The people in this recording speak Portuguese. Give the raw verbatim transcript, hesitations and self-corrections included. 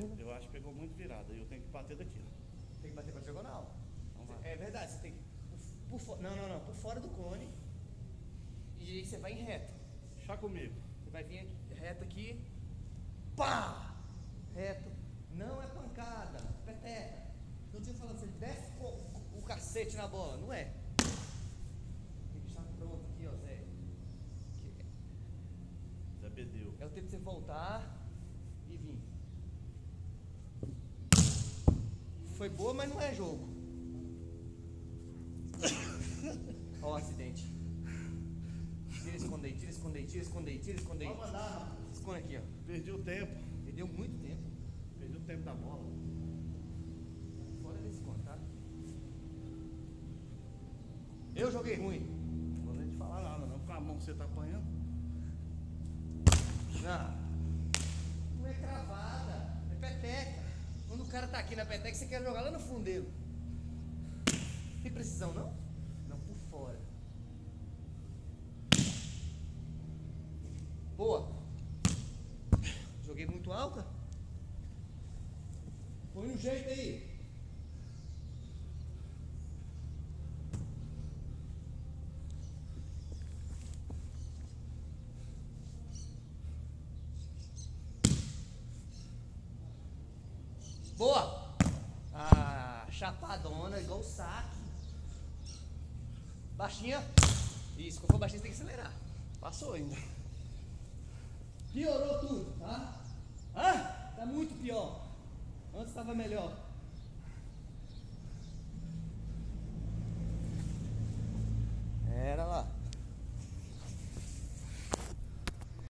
Eu acho que pegou muito virada. E eu tenho que bater daqui, ó. Tem que bater pra diagonal. Então vai. É verdade, você tem que. Por, por, não, não, não. Por fora do cone. E aí você vai em reto. Chá comigo. Você vai vir reto aqui. Pá! Reto. Não é pancada. Peteca. Não tinha falando, você desce o, o cacete na bola. Não é. Tem que estar pronto aqui, ó, Zé. Zé Bedeu. É o tempo de você voltar e vir. Foi boa, mas não é jogo. Olha o acidente. Tira, esconde aí, tira, esconde aí, tira, esconde aí, tira, esconde aí. Pode mandar. Esconde aqui, ó. Perdi o tempo. Perdeu muito tempo. Perdi o tempo da bola. Fora desse conto, tá? Eu joguei ruim. Não vou nem te falar nada, não. Com a mão que você tá apanhando. Não. Não é cravada. É peteca. Quando o cara tá aqui na peteca, você quer jogar lá no fundeiro. Tem precisão, não? Não, por fora. Boa. Joguei muito alta. Põe no jeito aí. Boa. Ah, chapadona, igual o saque. Baixinha. Isso, quando for baixinha você tem que acelerar. Passou ainda. Piorou tudo, tá? Hã? Tá muito pior. Antes estava melhor.